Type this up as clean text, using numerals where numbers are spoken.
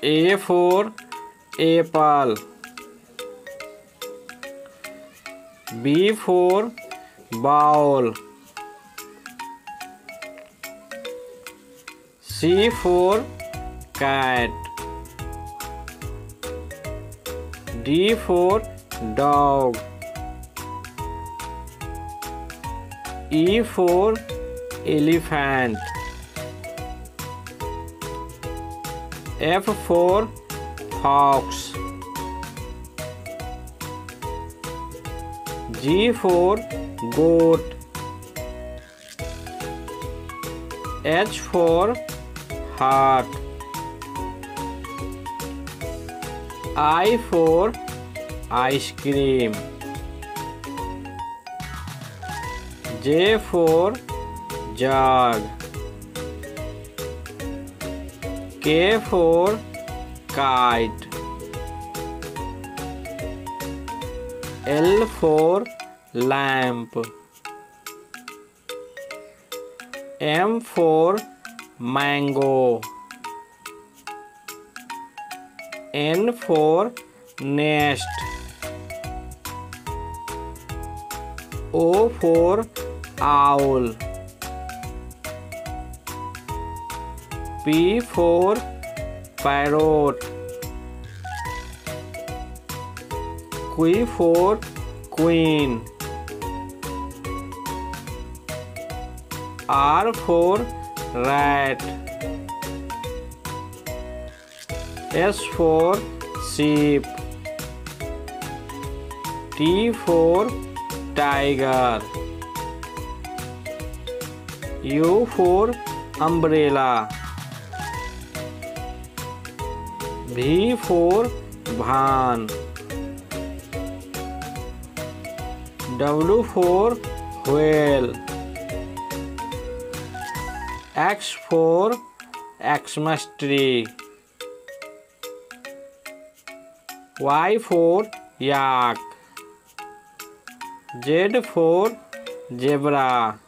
A for apple. B for ball. C for cat. D for dog. E for elephant. F for fox. G for goat. H for heart. I for ice cream. J for jug. K for kite. L for lamp. M for mango. N for nest. O for owl. P for parrot. Q for queen. R for rat. S for sheep. T for tiger. U for umbrella. V for van. W for whale. X for Xmas tree. Y for yak. Z for zebra.